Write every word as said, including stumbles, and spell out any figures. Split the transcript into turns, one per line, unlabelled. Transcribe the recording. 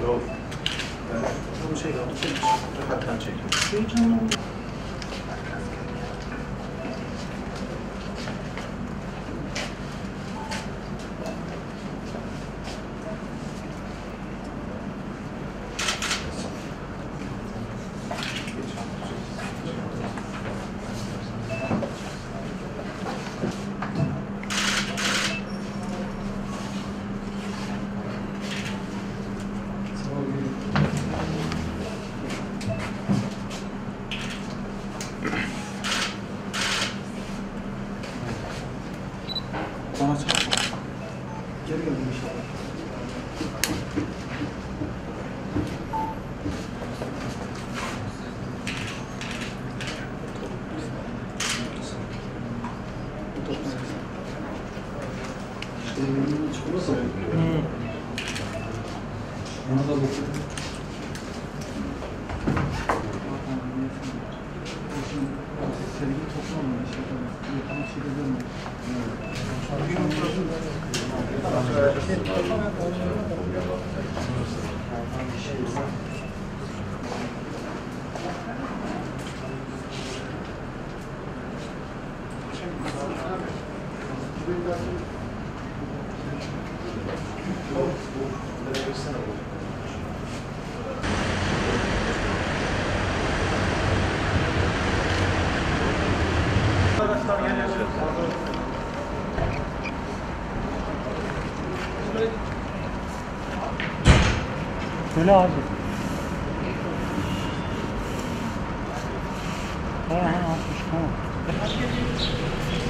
Yok. Yani bunu şey yaptı, rahattan çekiyor. Heyecanlı oldu. Bana çarpma. Geri geldim inşallah. Buna da bakıyorum. Sevgi toplamamış. Yakın şeyde dönmüyor. Arkadaşlar geliyorsunuz.
Söyle abi. Ha ha altmış tamam.